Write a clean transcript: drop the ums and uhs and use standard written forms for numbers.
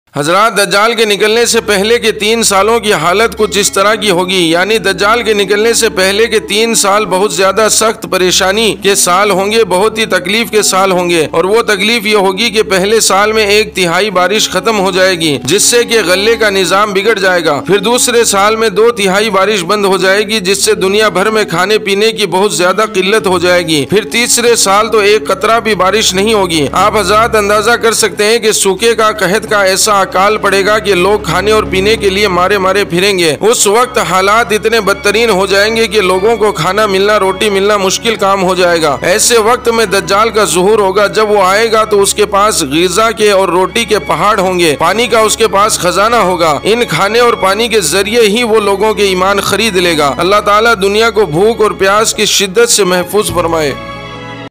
हजरात, दज्जाल के निकलने से पहले के 3 सालों की हालत कुछ इस तरह की होगी। यानी दज्जाल के निकलने से पहले के 3 साल बहुत ज्यादा सख्त परेशानी के साल होंगे, बहुत ही तकलीफ के साल होंगे। और वो तकलीफ ये होगी कि पहले साल में 1/3 बारिश खत्म हो जाएगी, जिससे कि गले का निजाम बिगड़ जाएगा। फिर दूसरे साल में 2/3 बारिश बंद हो जाएगी, जिससे दुनिया भर में खाने पीने की बहुत ज्यादा किल्लत हो जाएगी। फिर तीसरे साल तो एक कतरा भी बारिश नहीं होगी। आप हजरात अंदाजा कर सकते हैं कि सूखे का, कहत का ऐसा अकाल पड़ेगा कि लोग खाने और पीने के लिए मारे मारे फिरेंगे। उस वक्त हालात इतने बदतरीन हो जाएंगे कि लोगों को खाना मिलना, रोटी मिलना मुश्किल काम हो जाएगा। ऐसे वक्त में दज्जाल का ज़ुहूर होगा। जब वो आएगा तो उसके पास ग़िज़ा के और रोटी के पहाड़ होंगे, पानी का उसके पास खजाना होगा। इन खाने और पानी के जरिए ही वो लोगों के ईमान खरीद लेगा। अल्लाह ताला दुनिया को भूख और प्यास की शिद्दत से महफूज फरमाए।